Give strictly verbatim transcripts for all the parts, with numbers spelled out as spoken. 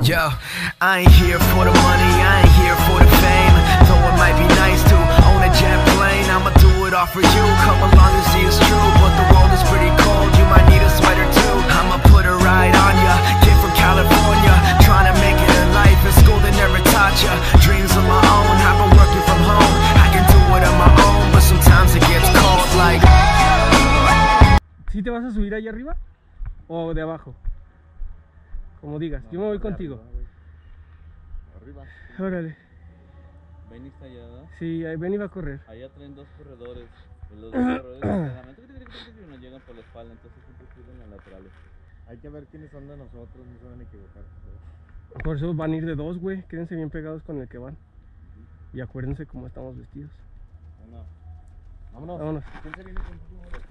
Yo, I ain't here for the money, I ain't here for the fame. Though it might be nice to own a jet plane, I'ma do it all for you, come along and see it's true. But the world is pretty cold, you might need a sweater too. I'ma put a ride on ya, kid from California, trying to make it in life. In school they never taught ya, dreams of my own, I've been working from home. I can do it on my own, but sometimes it gets cold like. ¿Sí te vas a subir ahí arriba o de abajo? Como digas, no, yo me voy contigo. Arriba. Órale. Benny está allá, ¿verdad? Sí, Benny va a correr. Allá traen dos corredores. Y los dos corredores nos llegan por la espalda, entonces siempre suben a laterales. Hay que ver quiénes son de nosotros, no se van a equivocar. Por eso van a ir de dos, güey. Quédense bien pegados con el que van. Y acuérdense cómo estamos vestidos. Bueno, vámonos. Vámonos. ¿Quién se viene contigo?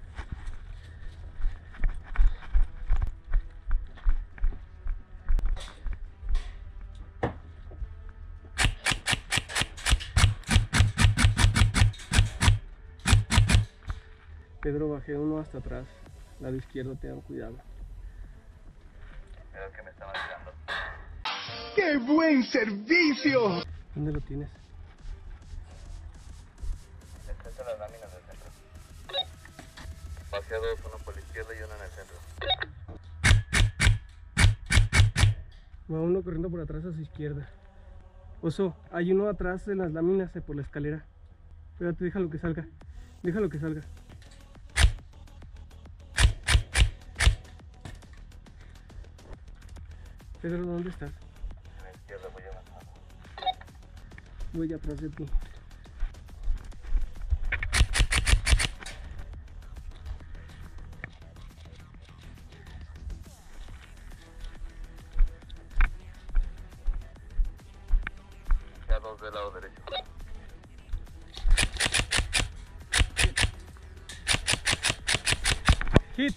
Pedro, bajé uno hasta atrás, lado izquierdo, tengan cuidado. Creo que me están ayudando. ¡Qué buen servicio! ¿Dónde lo tienes? Enfrente de las láminas del centro. Pasé a dos, uno por la izquierda y uno en el centro. Va uno corriendo por atrás a su izquierda. Oso, hay uno atrás de las láminas, eh, por la escalera. Espérate, déjalo que salga. Déjalo que salga. Pedro, ¿dónde estás? A la izquierda, voy avanzando. Voy atrás de ti. Ya dos del lado derecho. Hit.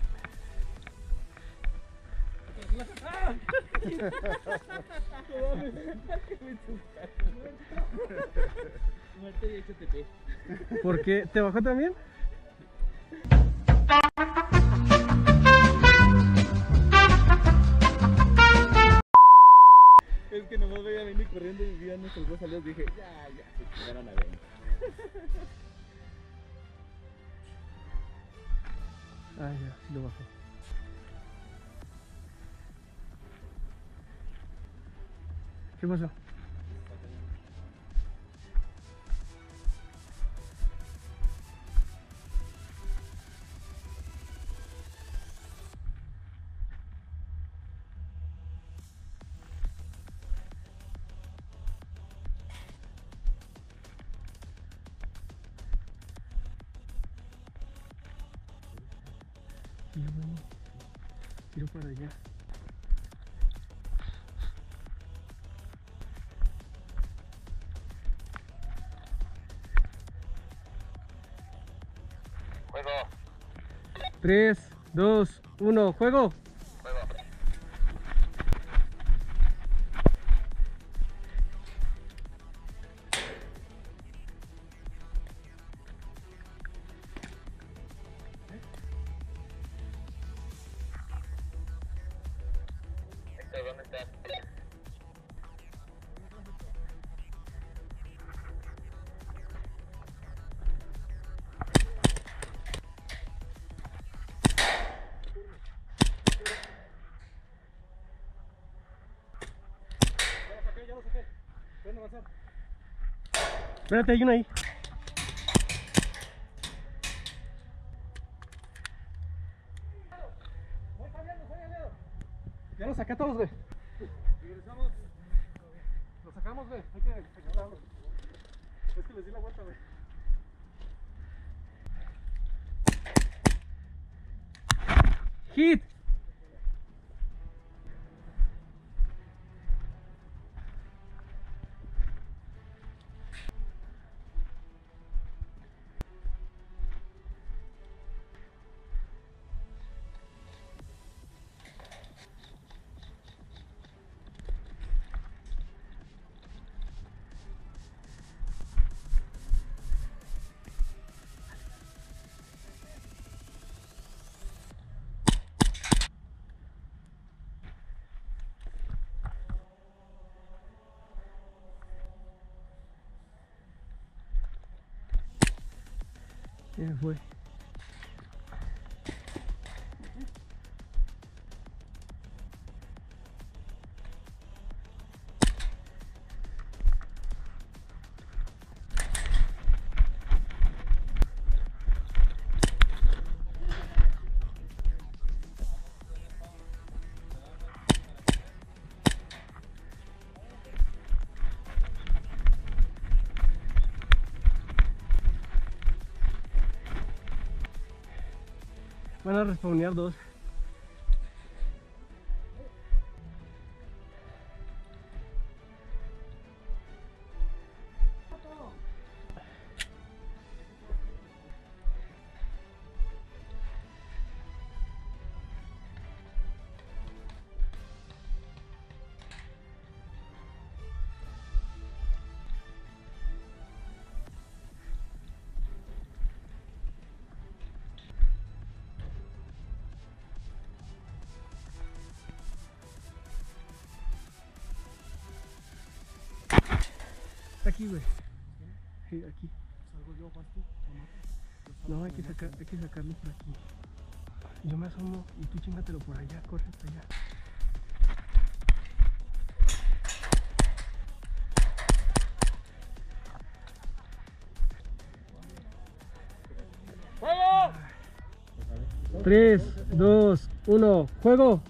¿Por qué? ¿Te bajó también? Es que nomás veía a Benny corriendo y vi a nuestros dos salidos y dije, ya, ya, se chingaron a Benny. Ah, ya, sí lo bajó. ¿Qué pasó? Tiro, tiro para allá. Juego. tres, dos, uno, juego. Juego. ¿Dónde estás? Ya lo saqué. ¿Pueden avanzar? Espérate, hay uno ahí. Ya los saqué a todos, güey. Regresamos. Los sacamos, güey. Hay que sacarlos. Es que les di la vuelta, güey. Hit. Ya fue. Van a respawnear dos. Aquí, güey. Sí, aquí. ¿Salgo yo, vas tú? No, hay que, sacar, hay que sacarlo por aquí. Yo me asomo y tú chingatelo por allá, corre hasta allá. ¡Juego! tres, dos, uno, ¡juego!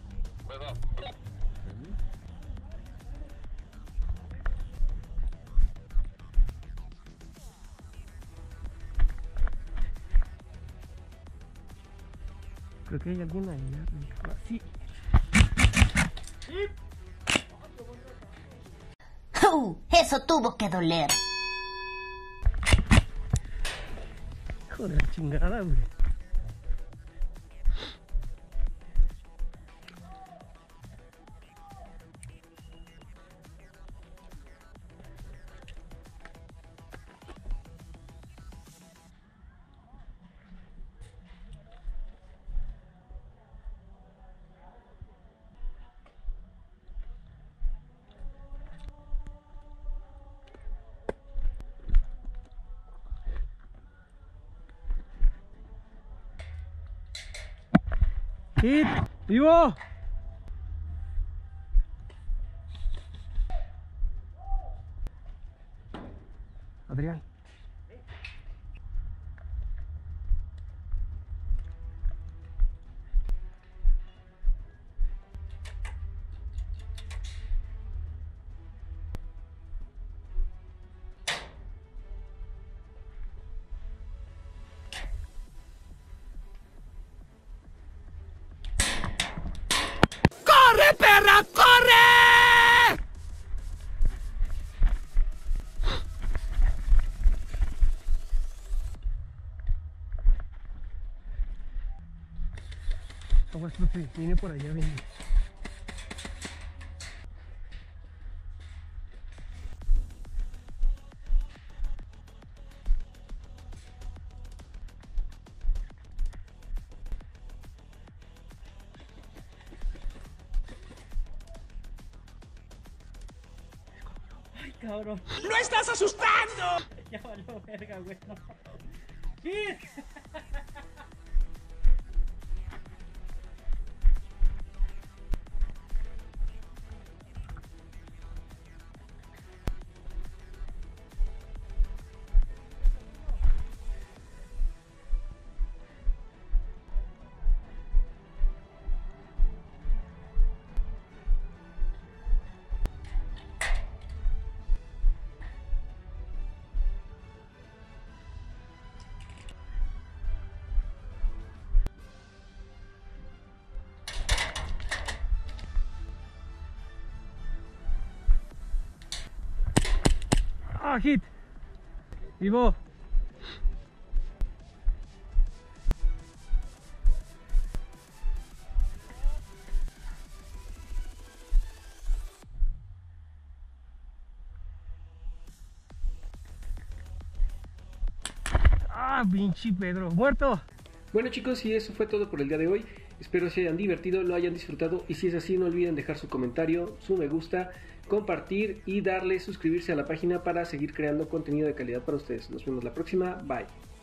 Creo que hay alguien ahí arriba. Sí. Uh, eso tuvo que doler. Joder, chingada, güey. ¡Hit! ¡Vivo! Adrián. ¡Corre, perra, corre! Aguas, profe, viene por allá, viene. Cabrón. ¡Lo estás asustando! Ya valió verga, güey. No. ¡Hit! ¡Ah, hit! ¡Vivo! ¡Ah, pinche Pedro! ¡Muerto! Bueno, chicos, y eso fue todo por el día de hoy. Espero se hayan divertido, lo hayan disfrutado, y si es así, no olviden dejar su comentario, su me gusta, compartir y darle suscribirse a la página para seguir creando contenido de calidad para ustedes. Nos vemos la próxima. Bye.